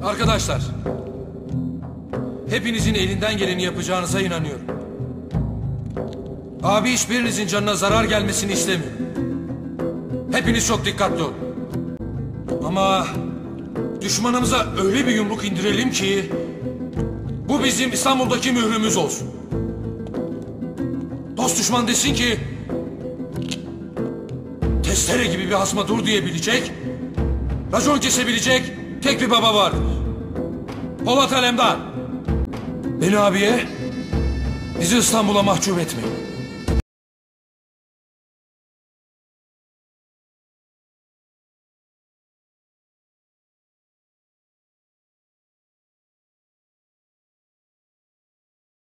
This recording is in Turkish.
Arkadaşlar, hepinizin elinden geleni yapacağınıza inanıyorum. Abi hiçbirinizin canına zarar gelmesini istemiyorum. Hepiniz çok dikkatli olun. Ama düşmanımıza öyle bir yumruk indirelim ki bu bizim İstanbul'daki mührümüz olsun. Dost düşman desin ki testere gibi bir hasma dur diyebilecek, racon kesebilecek tek bir baba vardır. Polat Alemdar. Beni abiye, bizi İstanbul'a mahcup etmeyin.